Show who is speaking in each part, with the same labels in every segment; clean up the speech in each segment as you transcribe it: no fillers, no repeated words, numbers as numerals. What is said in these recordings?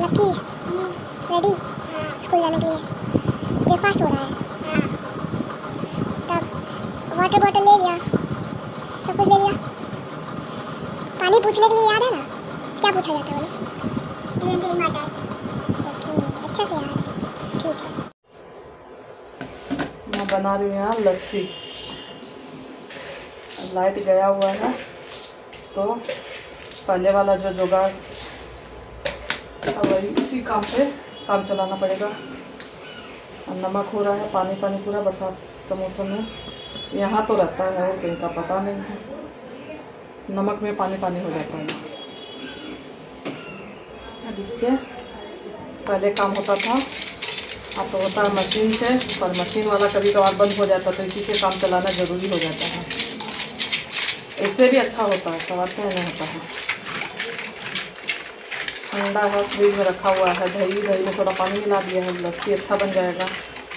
Speaker 1: Lucky ready school जाने के लिए। ब्रेकफास्ट हो रहा है। तब वाटर बॉटल ले लिया, सब कुछ ले लिया। पानी पूछने के लिए याद है ना क्या पूछा जाता है बोलो? ओके, अच्छा से याद है, ठीक है।
Speaker 2: मैं बना रही हूँ यहाँ लस्सी। लाइट गया हुआ है तो पहले वाला जो जुगाड़ वही उसी काम से काम चलाना पड़ेगा। नमक हो रहा है, पानी पानी पूरा बरसात का मौसम में यहाँ तो रहता है और कहीं का पता नहीं है। नमक में पानी पानी हो जाता है। अब इससे पहले काम होता था, अब तो होता है मशीन से, पर मशीन वाला कभी कभार बंद हो जाता तो इसी से काम चलाना ज़रूरी हो जाता है। इससे भी अच्छा होता है, सवाल तो नहीं होता है। ठंडा है, फ्रिज में रखा हुआ है। दही में थोड़ा पानी मिला दिया है, लस्सी अच्छा बन जाएगा।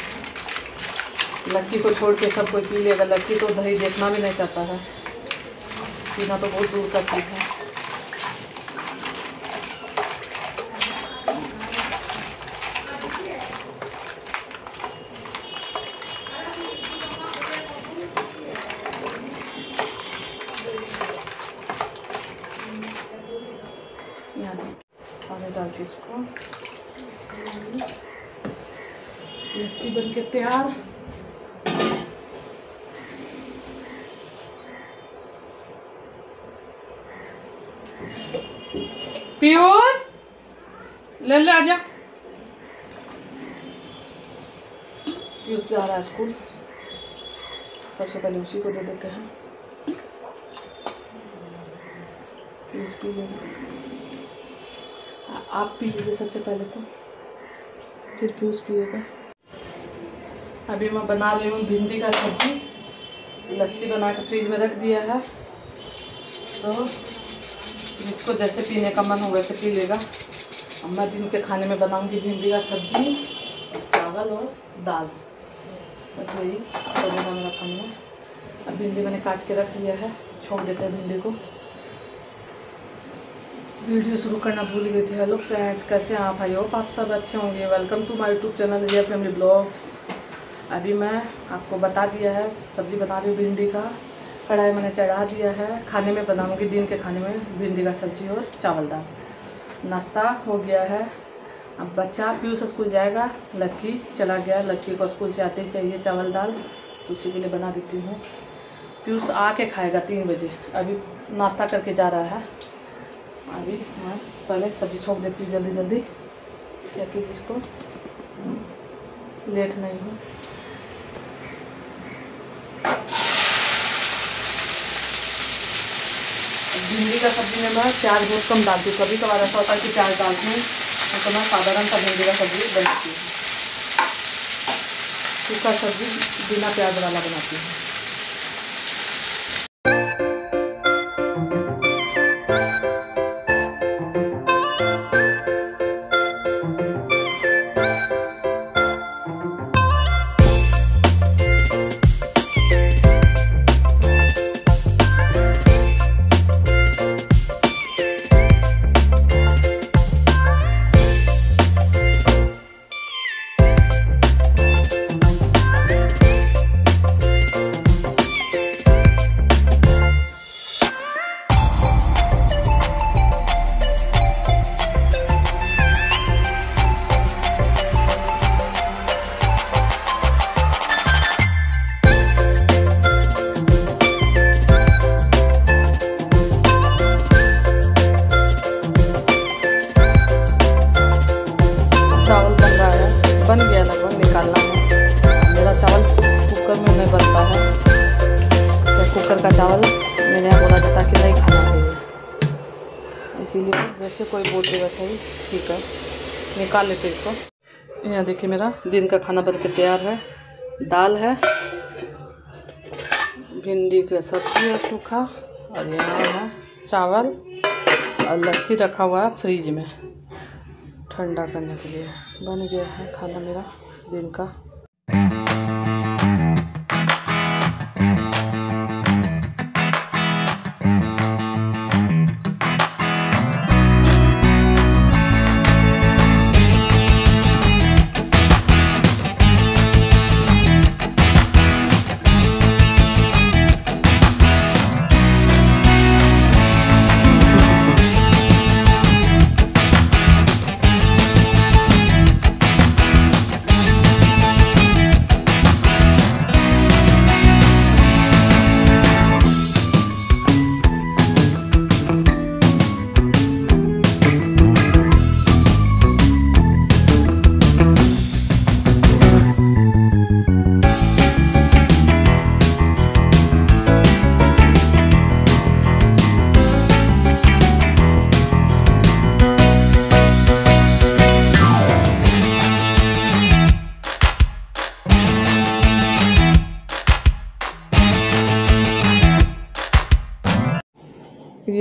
Speaker 2: लक्की को छोड़ के सब कोई पी लेगा। लक्की तो दही देखना भी नहीं चाहता है, पीना तो बहुत दूर का चीज़ है। पानी डाल के इसको लस्सी बन के तैयार। पीयूष ले आजा। पीयूष जा रहा है स्कूल, सबसे पहले उसी को दे देते हैं। पीयूष पी लेगा, आप पी लीजिए सबसे पहले तो, फिर पीयूष पिएगा। अभी मैं बना रही हूँ भिंडी का सब्जी। लस्सी बना के फ्रिज में रख दिया है, तो जिसको जैसे पीने का मन हो वैसे पी लेगा। अब मैं दिन के खाने में बनाऊंगी भिंडी का सब्जी, चावल और दाल, बस यही बनेगा मेरा खाने में। अब भिंडी मैंने काट के रख लिया है, छोड़ देते हैं भिंडी को। वीडियो शुरू करना भूल गई थी। हेलो फ्रेंड्स, कैसे हैं आप? आई होप आप सब अच्छे होंगे। Welcome to my YouTube channel Riya family blogs. अभी मैं आपको बता दिया है, सब्ज़ी बना रही हूँ भिंडी का। कढ़ाई मैंने चढ़ा दिया है, खाने में बनाऊंगी दिन के खाने में भिंडी का सब्ज़ी और चावल दाल। नाश्ता हो गया है। अब बच्चा पीयूष स्कूल जाएगा, लक्की चला गया। लक्की को स्कूल से आते ही चाहिए चावल दाल, तो उसी के लिए बना देती हूँ। पीयूष आके खाएगा 3 बजे, अभी नाश्ता करके जा रहा है। अभी मैं पहले सब्ज़ी छोड़ देती हूँ जल्दी जल्दी, ताकि जिसको लेट नहीं हो। भिंडी का सब्ज़ी में मैं प्याज बहुत कम डालती हूँ। कभी कभार ऐसा होता है कि प्याज डालती हूँ, तो मैं साधारण सा भिंडी का सब्ज़ी बनाती हूँ। सूखा सब्ज़ी बिना प्याज वाला बनाती हूँ। बन गया, लगभग निकालना है। मेरा चावल कुकर में नहीं बनता है, तो कुकर का चावल मैंने यहाँ बोला जाता कि नहीं खाना चाहिए, इसीलिए जैसे कोई बोलते वैसे ही ठीक है, निकाल लेते इसको। यहाँ देखिए मेरा दिन का खाना बन के तैयार है। दाल है, भिंडी का सब्जी है सूखा, और यहाँ है चावल, और लस्सी रखा हुआ है फ्रिज में ठंडा करने के लिए। बन गया है खाना मेरा दिन का।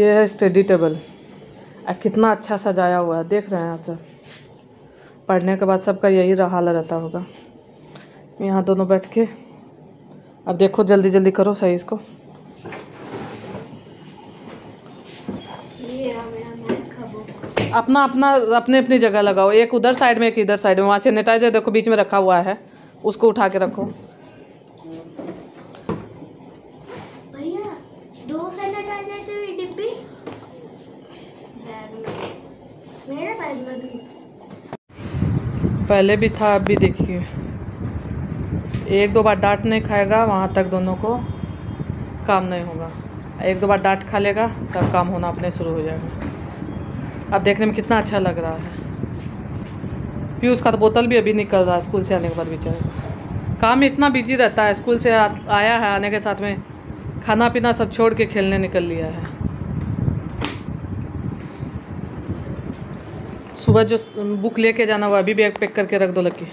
Speaker 2: ये है स्टडी टेबल। कितना अच्छा सजाया हुआ है, देख रहे हैं आप सब। पढ़ने के बाद सबका यही हाल रहता होगा। यहाँ दोनों बैठ के अब देखो, जल्दी जल्दी करो सही इसको। अपना अपना अपने अपनी जगह लगाओ, एक उधर साइड में एक इधर साइड में। वहाँ सैनिटाइजर देखो बीच में रखा हुआ है, उसको उठा के रखो।
Speaker 1: भैया 2 सैनिटाइजर की डिब्बी मेरे बैग में भी
Speaker 2: पहले भी था, अब भी देखिए। 1-2 बार डांट नहीं खाएगा वहाँ तक दोनों को काम नहीं होगा। 1-2 बार डांट खा लेगा तब काम होना अपने शुरू हो जाएगा। अब देखने में कितना अच्छा लग रहा है। पीयूष का तो बोतल भी अभी निकल रहा है स्कूल से आने के बाद। बेचारा काम में इतना बिजी रहता है, स्कूल से आया है, आने के साथ में खाना पीना सब छोड़ के खेलने निकल लिया है। सुबह जो बुक लेके जाना हुआ अभी बैग पैक करके रख दो लकी।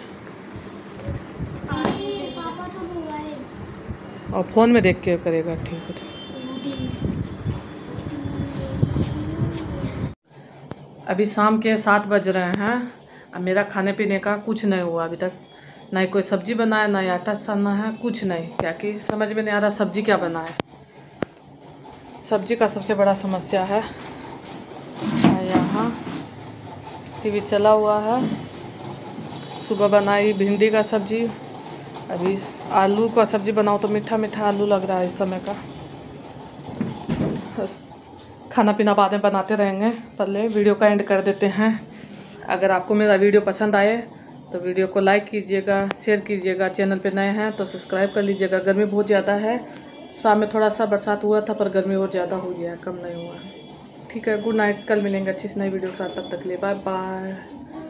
Speaker 1: पापा तो मोबाइल
Speaker 2: और फ़ोन में देख के करेगा, ठीक है। अभी शाम के 7 बज रहे हैं। अब मेरा खाने पीने का कुछ नहीं हुआ अभी तक। ना ही कोई सब्जी बनाया, ना ही आटा सानना है, कुछ नहीं। क्या कि समझ में नहीं आ रहा सब्जी क्या बनाए। सब्जी का सबसे बड़ा समस्या है। यहाँ टीवी चला हुआ है। सुबह बनाई भिंडी का सब्जी, अभी आलू का सब्जी बनाओ तो मीठा मीठा आलू लग रहा है इस समय का। बस खाना पीना बाद में बनाते रहेंगे। पहले वीडियो का एंड कर देते हैं। अगर आपको मेरा वीडियो पसंद आए तो वीडियो को लाइक कीजिएगा, शेयर कीजिएगा। चैनल पे नए हैं तो सब्सक्राइब कर लीजिएगा। गर्मी बहुत ज़्यादा है। शाम में थोड़ा सा बरसात हुआ था पर गर्मी और ज़्यादा हो गया है, कम नहीं हुआ है। ठीक है, गुड नाइट। कल मिलेंगे अच्छी सी नई वीडियो के साथ, तब तक के लिए बाय बाय।